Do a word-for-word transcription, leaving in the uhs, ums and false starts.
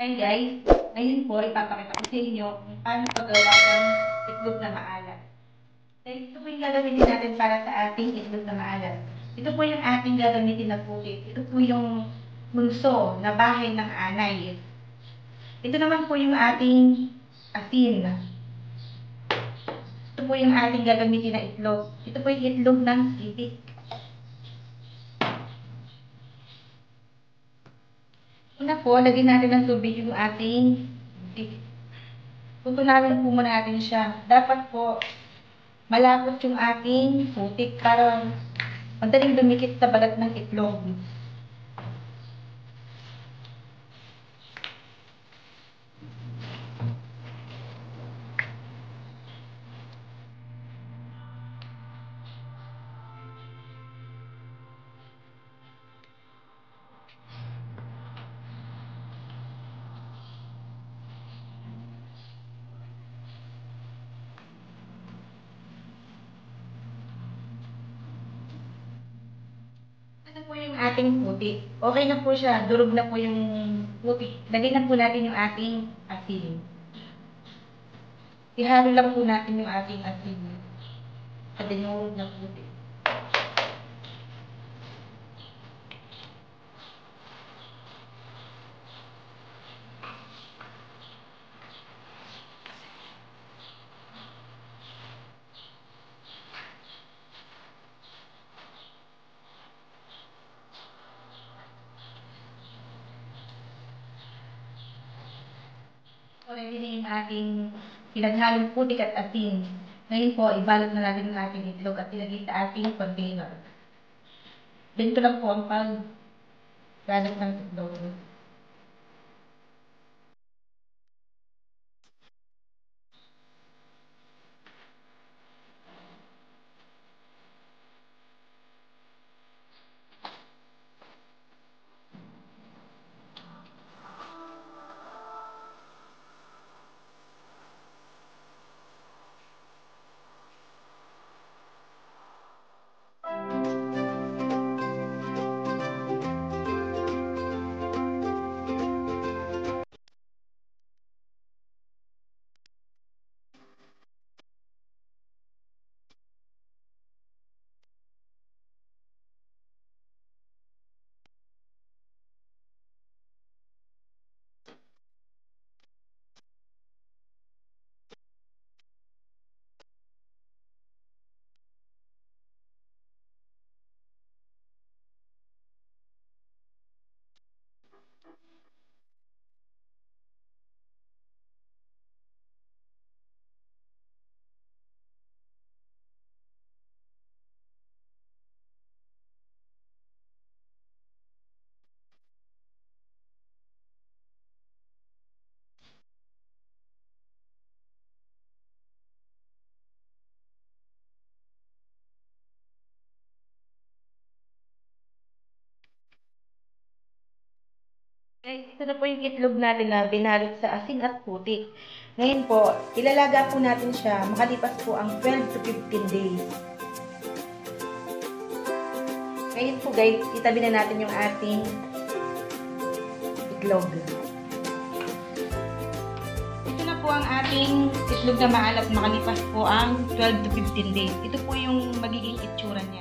Hi guys, ngayon po ipapakita ko sa inyo kung paano paggawa ng itlog na maalat. Dahil ito po yung gagamitin natin para sa ating itlog na maalat. Ito po yung ating gagamitin na putik. Ito po yung bunso na bahay ng anay. Ito naman po yung ating asin. Ito po yung ating gagamitin na itlog. Ito po yung itlog ng itik. Una po, lagyan natin ng tubig yung ating itik. Tutunawin po muna natin siya. Dapat po, malapot yung ating putik para madaling dumikit sa balat ng itlog. Ito po yung ating putik. Okay na po siya. Durog na po yung putik. Lagyan na po natin yung ating asin. Ihalo lang po natin yung ating asin sa dinurog na putik. So, ready na yung ating pinaghalong putik at asin. Ngayon po, ibalot na natin yung ating itlog at ilagay sa ating container. Ganito lang po ang pag-balot ng itlog. Guys, ito na po yung itlog natin na binalot sa asin at putik. Ngayon po, ilalaga po natin siya makalipas po ang twelve to fifteen days. Ngayon po guys, itabi na natin yung ating itlog. Ito na po ang ating itlog na maalat makalipas po ang twelve to fifteen days. Ito po yung magiging itsura niya.